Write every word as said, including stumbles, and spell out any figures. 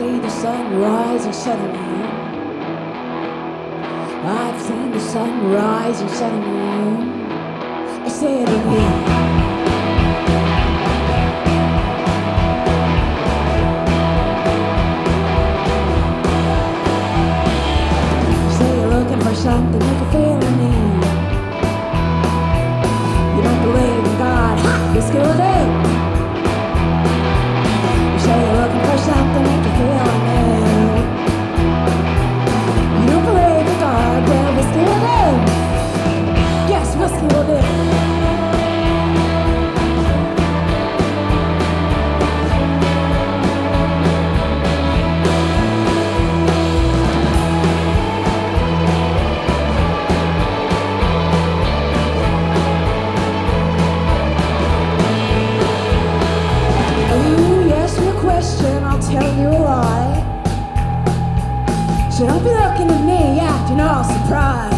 see the sun rise and set on you. I've seen the sun rise and set on you. I say it again. Say you're looking for something you can feel in me. You don't believe in God, ha! You still do. You say you're looking for something you can feel in me. You don't believe in God, well, whiskey will do. Yes, whiskey will do. I'll tell you a lie. So don't be looking at me acting all surprised.